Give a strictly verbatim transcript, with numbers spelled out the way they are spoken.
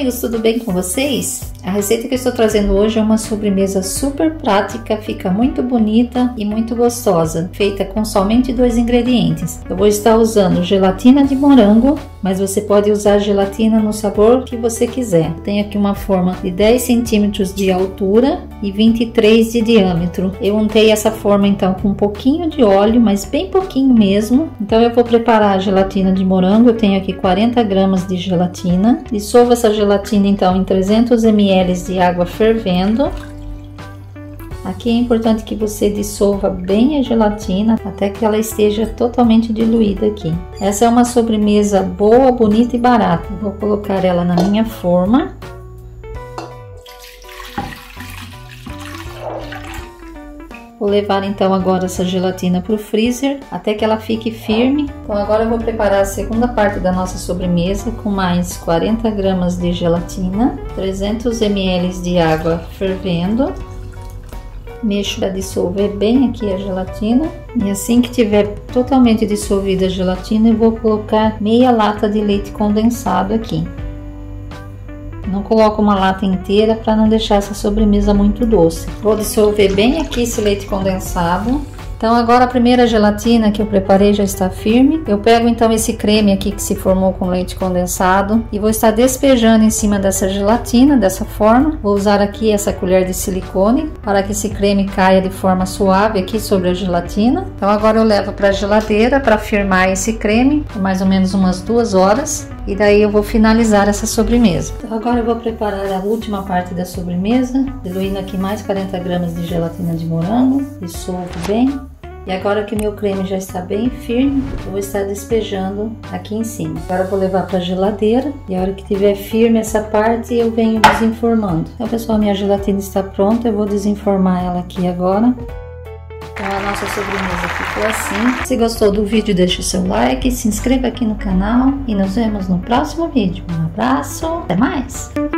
amigos, tudo bem com vocês? A receita que eu estou trazendo hoje é uma sobremesa super prática, fica muito bonita e muito gostosa, feita com somente dois ingredientes. Eu vou estar usando gelatina de morango, mas você pode usar gelatina no sabor que você quiser. Tenho aqui uma forma de dez centímetros de altura e vinte e três de diâmetro. Eu untei essa forma então com um pouquinho de óleo, mas bem pouquinho mesmo. Então eu vou preparar a gelatina de morango. Eu tenho aqui quarenta gramas de gelatina. Dissolvo essa gelatina então em trezentos mililitros de água fervendo. Aqui é importante que você dissolva bem a gelatina até que ela esteja totalmente diluída aqui. Essa é uma sobremesa boa, bonita e barata. Vou colocar ela na minha forma. Vou levar então agora essa gelatina para o freezer até que ela fique firme. Então agora eu vou preparar a segunda parte da nossa sobremesa com mais quarenta gramas de gelatina, trezentos mililitros de água fervendo. Mexo para dissolver bem aqui a gelatina e assim que tiver totalmente dissolvida a gelatina eu vou colocar meia lata de leite condensado aqui. Não coloco uma lata inteira para não deixar essa sobremesa muito doce. Vou dissolver bem aqui esse leite condensado. Então agora a primeira gelatina que eu preparei já está firme. Eu pego então esse creme aqui que se formou com leite condensado e vou estar despejando em cima dessa gelatina dessa forma. Vou usar aqui essa colher de silicone para que esse creme caia de forma suave aqui sobre a gelatina. Então agora eu levo para a geladeira para firmar esse creme por mais ou menos umas duas horas. E daí eu vou finalizar essa sobremesa. Então agora eu vou preparar a última parte da sobremesa, diluindo aqui mais quarenta gramas de gelatina de morango, dissolvo bem. E agora que o meu creme já está bem firme, eu vou estar despejando aqui em cima. Agora eu vou levar para a geladeira e a hora que tiver firme essa parte eu venho desenformando. Então pessoal, minha gelatina está pronta, eu vou desenformar ela aqui agora. Então a nossa sobremesa ficou assim. Se gostou do vídeo, deixa o seu like, se inscreva aqui no canal e nos vemos no próximo vídeo. Um abraço, até mais!